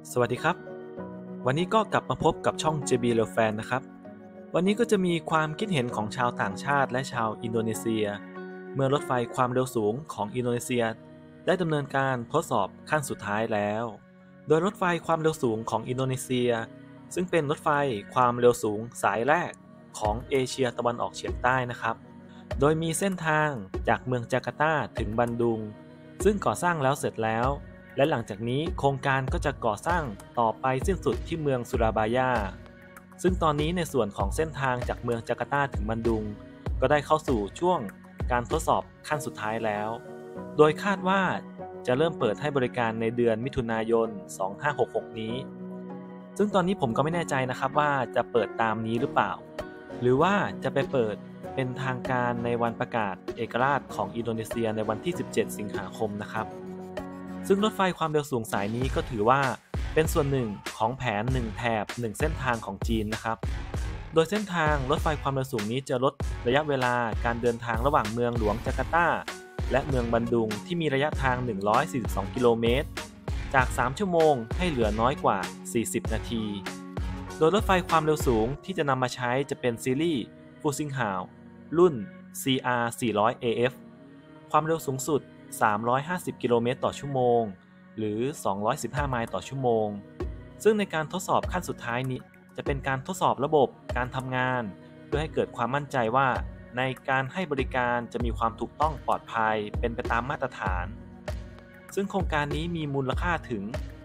สวัสดีครับวันนี้ก็กลับมาพบกับช่อง JB Real Fan นะครับวันนี้ก็จะมีความคิดเห็นของชาวต่างชาติและชาวอินโดนีเซียเมื่อรถไฟความเร็วสูงของอินโดนีเซียได้ดำเนินการทดสอบขั้นสุดท้ายแล้วโดยรถไฟความเร็วสูงของอินโดนีเซียซึ่งเป็นรถไฟความเร็วสูงสายแรกของเอเชียตะวันออกเฉียงใต้นะครับโดยมีเส้นทางจากเมืองจาการ์ตาถึงบันดุงซึ่งก่อสร้างแล้วเสร็จแล้วและหลังจากนี้โครงการก็จะก่อสร้างต่อไปสิ้นสุดที่เมืองสุราบายาซึ่งตอนนี้ในส่วนของเส้นทางจากเมืองจาการ์ตาถึงบันดุงก็ได้เข้าสู่ช่วงการทดสอบขั้นสุดท้ายแล้วโดยคาดว่าจะเริ่มเปิดให้บริการในเดือนมิถุนายน 2566 นี้ซึ่งตอนนี้ผมก็ไม่แน่ใจนะครับว่าจะเปิดตามนี้หรือเปล่าหรือว่าจะไปเปิดเป็นทางการในวันประกาศเอกราชของอินโดนีเซียในวันที่ 17 สิงหาคมนะครับซึ่งรถไฟความเร็วสูงสายนี้ก็ถือว่าเป็นส่วนหนึ่งของแผน1แถบ1เส้นทางของจีนนะครับโดยเส้นทางรถไฟความเร็วสูงนี้จะลดระยะเวลาการเดินทางระหว่างเมืองหลวงจาการ์ตาและเมืองบันดุงที่มีระยะทาง142กิโลเมตรจาก3ชั่วโมงให้เหลือน้อยกว่า40นาทีโดยรถไฟความเร็วสูงที่จะนำมาใช้จะเป็นซีรีส์ฟูซิงฮาวรุ่น CR 400 AF ความเร็วสูงสุด350กิโลเมตรต่อชั่วโมงหรือ215ไมล์ต่อชั่วโมงซึ่งในการทดสอบขั้นสุดท้ายนี้จะเป็นการทดสอบระบบการทำงานเพื่อให้เกิดความมั่นใจว่าในการให้บริการจะมีความถูกต้องปลอดภัยเป็นไปตามมาตรฐานซึ่งโครงการนี้มีมูลค่าถึง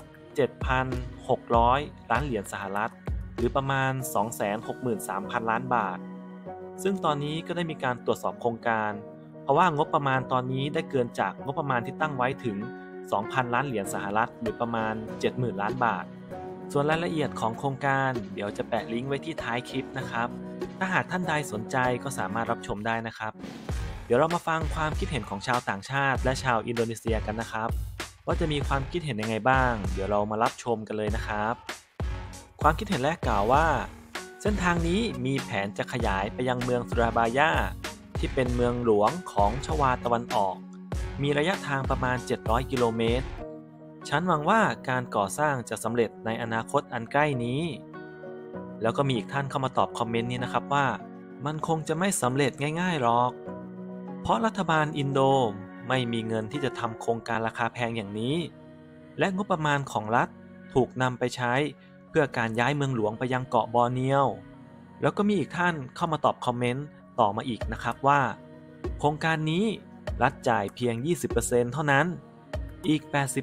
7,600 ล้านเหรียญสหรัฐหรือประมาณ 263,000 ล้านบาทซึ่งตอนนี้ก็ได้มีการตรวจสอบโครงการเพราะว่างบประมาณตอนนี้ได้เกินจากงบประมาณที่ตั้งไว้ถึง 2,000 ล้านเหรียญสหรัฐหรือประมาณ 70,000 ล้านบาทส่วนรายละเอียดของโครงการเดี๋ยวจะแปะลิงก์ไว้ที่ท้ายคลิปนะครับถ้าหากท่านใดสนใจก็สามารถรับชมได้นะครับเดี๋ยวเรามาฟังความคิดเห็นของชาวต่างชาติและชาวอินโดนีเซียกันนะครับว่าจะมีความคิดเห็นยังไงบ้างเดี๋ยวเรามารับชมกันเลยนะครับความคิดเห็นแรกกล่าวว่าเส้นทางนี้มีแผนจะขยายไปยังเมืองสุราบายาที่เป็นเมืองหลวงของชวาตะวันออกมีระยะทางประมาณ700กิโลเมตรฉันหวังว่าการก่อสร้างจะสำเร็จในอนาคตอันใกล้นี้แล้วก็มีอีกท่านเข้ามาตอบคอมเมนต์นี้นะครับว่ามันคงจะไม่สำเร็จง่ายๆหรอกเพราะรัฐบาลอินโดไม่มีเงินที่จะทำโครงการราคาแพงอย่างนี้และงบประมาณของรัฐถูกนำไปใช้เพื่อการย้ายเมืองหลวงไปยังเกาะบอร์เนียวแล้วก็มีอีกท่านเข้ามาตอบคอมเมนต์ต่อมาอีกนะครับว่าโครงการนี้รัฐจ่ายเพียง 20% เท่านั้นอีก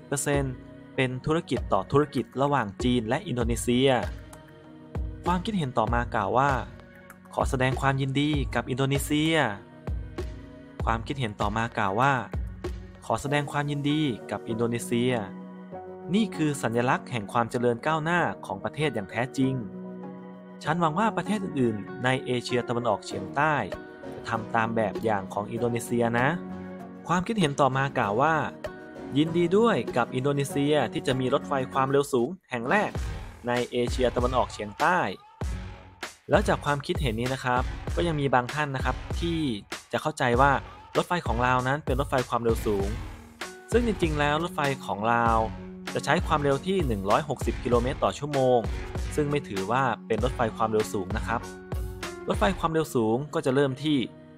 80% เป็นธุรกิจต่อธุรกิจระหว่างจีนและอินโดนีเซียความคิดเห็นต่อมากล่าวว่าขอแสดงความยินดีกับอินโดนีเซียความคิดเห็นต่อมากล่าวว่าขอแสดงความยินดีกับอินโดนีเซียนี่คือสัญลักษณ์แห่งความเจริญก้าวหน้าของประเทศอย่างแท้จริงฉันหวังว่าประเทศอื่นๆในเอเชียตะวันออกเฉียงใต้จะทำตามแบบอย่างของอินโดนีเซียนะความคิดเห็นต่อมากล่าวว่ายินดีด้วยกับอินโดนีเซียที่จะมีรถไฟความเร็วสูงแห่งแรกในเอเชียตะวันออกเฉียงใต้แล้วจากความคิดเห็นนี้นะครับก็ยังมีบางท่านนะครับที่จะเข้าใจว่ารถไฟของลาวนั้นเป็นรถไฟความเร็วสูงซึ่งจริงๆแล้วรถไฟของลาวจะใช้ความเร็วที่160กิโลเมตรต่อชั่วโมงซึ่งไม่ถือว่าเป็นรถไฟความเร็วสูงนะครับรถไฟความเร็วสูงก็จะเริ่มที่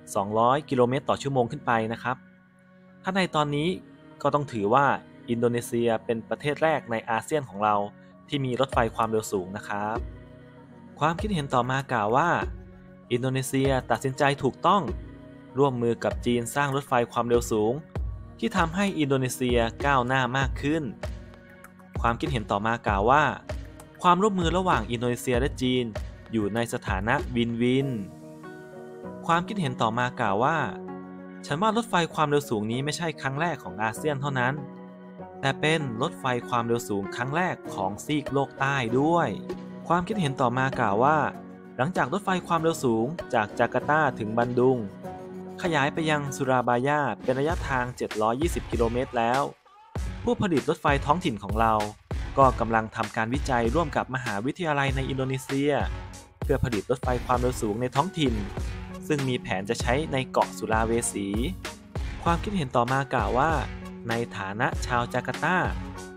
200กิโลเมตรต่อชั่วโมงขึ้นไปนะครับถ้าในตอนนี้ก็ต้องถือว่าอินโดนีเซียเป็นประเทศแรกในอาเซียนของเราที่มีรถไฟความเร็วสูงนะครับความคิดเห็นต่อมากล่าวว่าอินโดนีเซียตัดสินใจถูกต้องร่วมมือกับจีนสร้างรถไฟความเร็วสูงที่ทำให้อินโดนีเซียก้าวหน้ามากขึ้นความคิดเห็นต่อมากล่าวว่าความร่วมมือระหว่างอินโดนีเซียและจีนอยู่ในสถานะวินวินความคิดเห็นต่อมากล่าวว่าฉันว่ารถไฟความเร็วสูงนี้ไม่ใช่ครั้งแรกของอาเซียนเท่านั้นแต่เป็นรถไฟความเร็วสูงครั้งแรกของซีกโลกใต้ด้วยความคิดเห็นต่อมากล่าวว่าหลังจากรถไฟความเร็วสูงจากจาการ์ตาถึงบันดุงขยายไปยังสุราบายาเป็นระยะทาง720กิโลเมตรแล้วผู้ผลิตรถไฟท้องถิ่นของเราก็กำลังทำการวิจัยร่วมกับมหาวิทยาลัยในอินโดนีเซียเพื่อผลิตรถไฟความเร็วสูงในท้องถิ่นซึ่งมีแผนจะใช้ในเกาะสุลาเวสีความคิดเห็นต่อมากล่าวว่าในฐานะชาวจาการ์ตา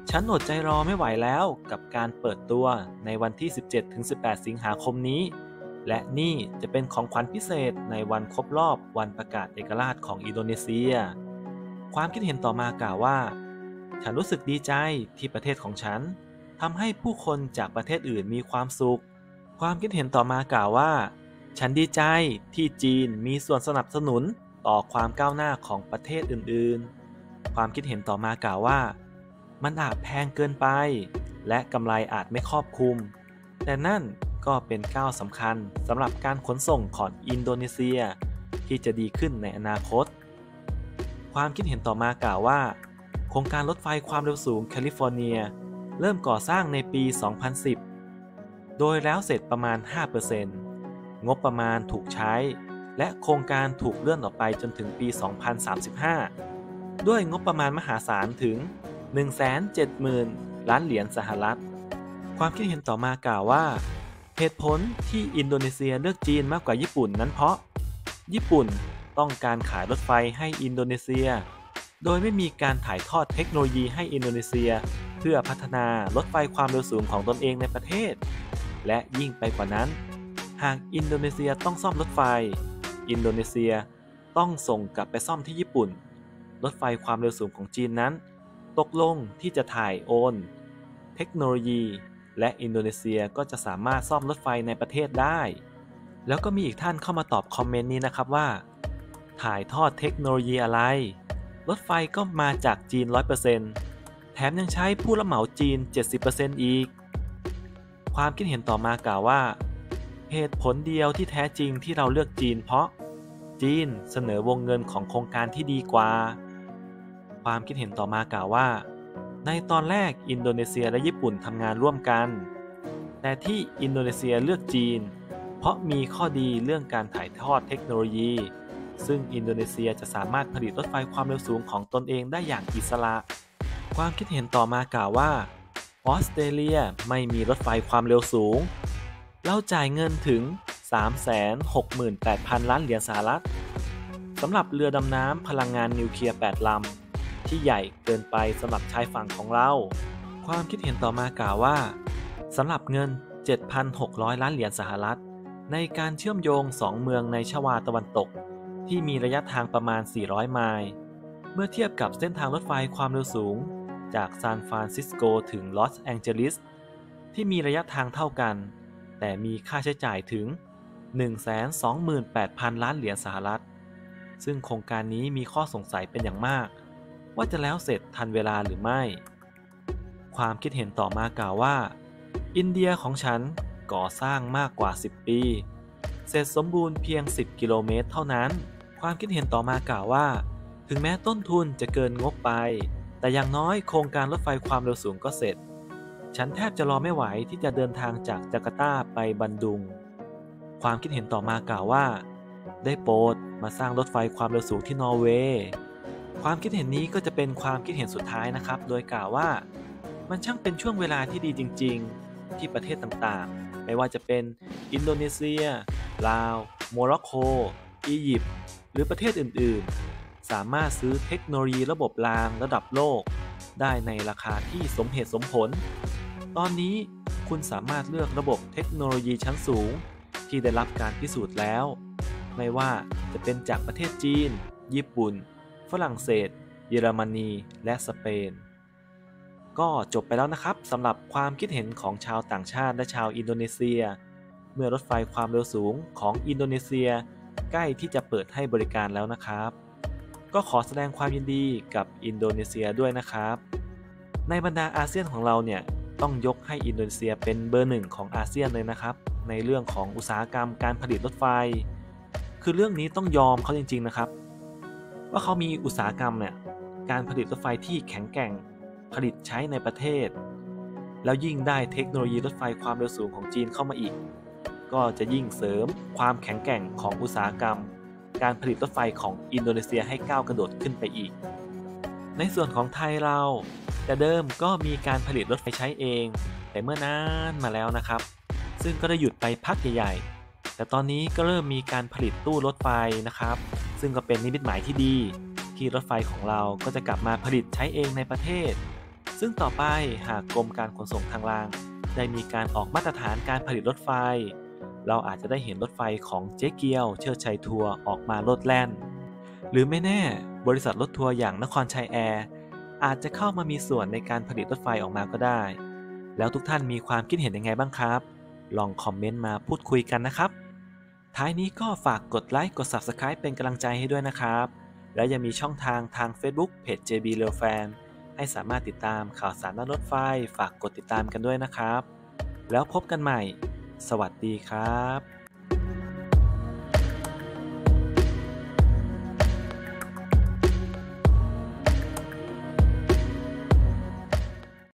ฉันอดใจรอไม่ไหวแล้วกับการเปิดตัวในวันที่ 17-18 สิงหาคมนี้ และนี่จะเป็นของขวัญพิเศษในวันครบรอบวันประกาศเอกราชของอินโดนีเซีย ความคิดเห็นต่อมากล่าวว่า ฉันรู้สึกดีใจที่ประเทศของฉันทำให้ผู้คนจากประเทศอื่นมีความสุข ความคิดเห็นต่อมากล่าวว่า ฉันดีใจที่จีนมีส่วนสนับสนุนต่อความก้าวหน้าของประเทศอื่นๆ ความคิดเห็นต่อมากล่าวว่ามันอาจแพงเกินไปและกำไรอาจไม่ครอบคลุมแต่นั่นก็เป็นก้าวสำคัญสำหรับการขนส่งของอินโดนีเซียที่จะดีขึ้นในอนาคตความคิดเห็นต่อมากล่าวว่าโครงการรถไฟความเร็วสูงแคลิฟอร์เนียเริ่มก่อสร้างในปี 2010 โดยแล้วเสร็จประมาณ 5% งบประมาณถูกใช้และโครงการถูกเลื่อนออกไปจนถึงปี 2035 ด้วยงบประมาณมหาศาลถึง 170,000 ล้านเหรียญสหรัฐความคิดเห็นต่อมากล่าวว่าเหตุผลที่อินโดนีเซียเลือกจีนมากกว่าญี่ปุ่นนั้นเพราะญี่ปุ่นต้องการขายรถไฟให้อินโดนีเซียโดยไม่มีการถ่ายทอดเทคโนโลยีให้อินโดนีเซียเพื่อพัฒนารถไฟความเร็วสูงของตนเองในประเทศและยิ่งไปกว่านั้นหากอินโดนีเซียต้องซ่อมรถไฟอินโดนีเซียต้องส่งกลับไปซ่อมที่ญี่ปุ่นรถไฟความเร็วสูงของจีนนั้นตกลงที่จะถ่ายโอนเทคโนโลยีและอินโดนีเซียก็จะสามารถซ่อมรถไฟในประเทศได้แล้วก็มีอีกท่านเข้ามาตอบคอมเมนต์นี้นะครับว่าถ่ายทอดเทคโนโลยีอะไรรถไฟก็มาจากจีน 100% แถมยังใช้ผู้รับเหมาจีน 70% อีกความคิดเห็นต่อมากล่าวว่าเหตุผลเดียวที่แท้จริงที่เราเลือกจีนเพราะจีนเสนอวงเงินของโครงการที่ดีกว่าความคิดเห็นต่อมากล่าวว่าในตอนแรกอินโดนีเซียและญี่ปุ่นทำงานร่วมกันแต่ที่อินโดนีเซียเลือกจีนเพราะมีข้อดีเรื่องการถ่ายทอดเทคโนโลยีซึ่งอินโดนีเซียจะสามารถผลิตรถไฟความเร็วสูงของตนเองได้อย่างอิสระความคิดเห็นต่อมากล่าวว่าออสเตรเลียไม่มีรถไฟความเร็วสูงเราจ่ายเงินถึง 368,000 ล้านเหรียญสหรัฐสำหรับเรือดำน้ำพลังงานนิวเคลียร์ 8 ลำที่ใหญ่เกินไปสำหรับชายฝั่งของเราความคิดเห็นต่อมากล่าวว่าสำหรับเงิน 7,600 ล้านเหรียญสหรัฐในการเชื่อมโยง2เมืองในชวาตะวันตกที่มีระยะทางประมาณ400ไมล์เมื่อเทียบกับเส้นทางรถไฟความเร็วสูงจากซานฟรานซิสโกถึงลอสแองเจลิสที่มีระยะทางเท่ากันแต่มีค่าใช้จ่ายถึง 128,000 ล้านเหรียญสหรัฐซึ่งโครงการนี้มีข้อสงสัยเป็นอย่างมากว่าจะแล้วเสร็จทันเวลาหรือไม่ความคิดเห็นต่อมากล่าวว่าอินเดียของฉันก่อสร้างมากกว่า10ปีเสร็จสมบูรณ์เพียง10กิโลเมตรเท่านั้นความคิดเห็นต่อมากล่าวว่าถึงแม้ต้นทุนจะเกินงบไปแต่อย่างน้อยโครงการรถไฟความเร็วสูงก็เสร็จฉันแทบจะรอไม่ไหวที่จะเดินทางจากจาการ์ตาไปบันดุงความคิดเห็นต่อมากล่าวว่าได้โปรดมาสร้างรถไฟความเร็วสูงที่นอร์เวย์ความคิดเห็นนี้ก็จะเป็นความคิดเห็นสุดท้ายนะครับโดยกล่าวว่ามันช่างเป็นช่วงเวลาที่ดีจริงๆที่ประเทศต่างๆไม่ว่าจะเป็นอินโดนีเซียลาวโมร็อกโกอียิปต์หรือประเทศอื่นๆสามารถซื้อเทคโนโลยีระบบรางระดับโลกได้ในราคาที่สมเหตุสมผลตอนนี้คุณสามารถเลือกระบบเทคโนโลยีชั้นสูงที่ได้รับการพิสูจน์แล้วไม่ว่าจะเป็นจากประเทศจีนญี่ปุ่นฝรั่งเศสเยอรมนีและสเปนก็จบไปแล้วนะครับสำหรับความคิดเห็นของชาวต่างชาติและชาวอินโดนีเซียเมื่อรถไฟความเร็วสูงของอินโดนีเซียใกล้ที่จะเปิดให้บริการแล้วนะครับก็ขอแสดงความยินดีกับอินโดนีเซียด้วยนะครับในบรรดาอาเซียนของเราเนี่ยต้องยกให้อินโดนีเซียเป็นเบอร์หนึ่งของอาเซียนเลยนะครับในเรื่องของอุตสาหกรรมการผลิตรถไฟคือเรื่องนี้ต้องยอมเขาจริงๆนะครับว่าเขามีอุตสาหกรรมเนี่ยการผลิตรถไฟที่แข็งแกร่งผลิตใช้ในประเทศแล้วยิ่งได้เทคโนโลยีรถไฟความเร็วสูงของจีนเข้ามาอีกก็จะยิ่งเสริมความแข็งแกร่งของอุตสาหกรรมการผลิตรถไฟของอินโดนีเซียให้ก้าวกระโดดขึ้นไปอีกในส่วนของไทยเราแต่เดิมก็มีการผลิตรถไฟใช้เองแต่เมื่อนานมาแล้วนะครับซึ่งก็ได้หยุดไปพักใหญ่ๆแต่ตอนนี้ก็เริ่มมีการผลิตตู้รถไฟนะครับซึ่งก็เป็นนิมิตหมายที่ดีที่รถไฟของเราก็จะกลับมาผลิตใช้เองในประเทศซึ่งต่อไปหากกรมการขนส่งทางรางได้มีการออกมาตรฐานการผลิตรถไฟเราอาจจะได้เห็นรถไฟของเจ๊เกียวเชิดชัยทัวร์ออกมาโลดแล่นหรือไม่แน่บริษัทรถทัวร์อย่างนครชัยแอร์อาจจะเข้ามามีส่วนในการผลิตรถไฟออกมาก็ได้แล้วทุกท่านมีความคิดเห็นยังไงบ้างครับลองคอมเมนต์มาพูดคุยกันนะครับท้ายนี้ก็ฝากกดไลค์กด Subscribe เป็นกำลังใจให้ด้วยนะครับและยังมีช่องทาง Facebook เพจ JB Rail Fan ให้สามารถติดตามข่าวสารด้านรถไฟฝากกดติดตามกันด้วยนะครับแล้วพบกันใหม่สวัสดีครับ